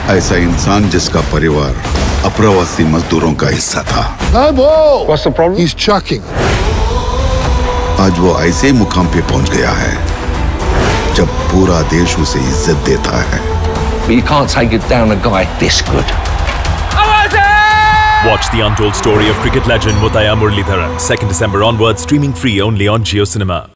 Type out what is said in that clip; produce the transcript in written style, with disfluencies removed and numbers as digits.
ऐसा इंसान जिसका परिवार अप्रवासी मजदूरों का हिस्सा था। What's the problem? He's chucking. आज वो ऐसे मुकाम पे पहुंच गया है जब पूरा देश उसे इज्जत देता है। But you can't take it down a guy this good. Watch the untold story of cricket legend Muthiah Muralidaran, 2nd December onwards, streaming free only on JioCinema.